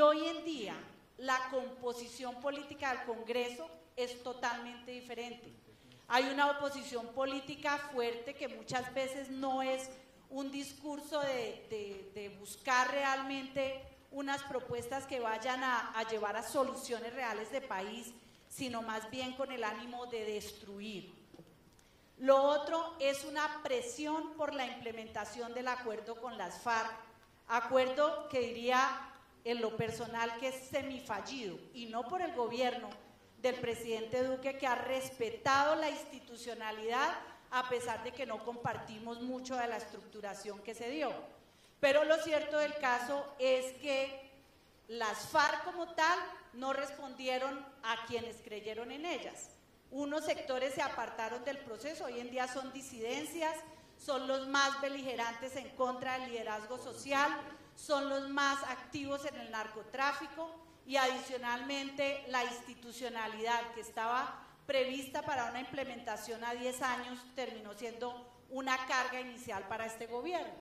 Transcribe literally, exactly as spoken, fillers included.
hoy en día la composición política del Congreso es totalmente diferente. Hay una oposición política fuerte que muchas veces no es un discurso de, de, de buscar realmente unas propuestas que vayan a, a llevar a soluciones reales de país, sino más bien con el ánimo de destruir. Lo otro es una presión por la implementación del acuerdo con las FARC, acuerdo que diría en lo personal que es semifallido, y no por el gobierno del presidente Duque, que ha respetado la institucionalidad a pesar de que no compartimos mucho de la estructuración que se dio. Pero lo cierto del caso es que las FARC como tal no respondieron a quienes creyeron en ellas. Unos sectores se apartaron del proceso, hoy en día son disidencias, son los más beligerantes en contra del liderazgo social, son los más activos en el narcotráfico y adicionalmente la institucionalidad que estaba prevista para una implementación a diez años terminó siendo una carga inicial para este gobierno.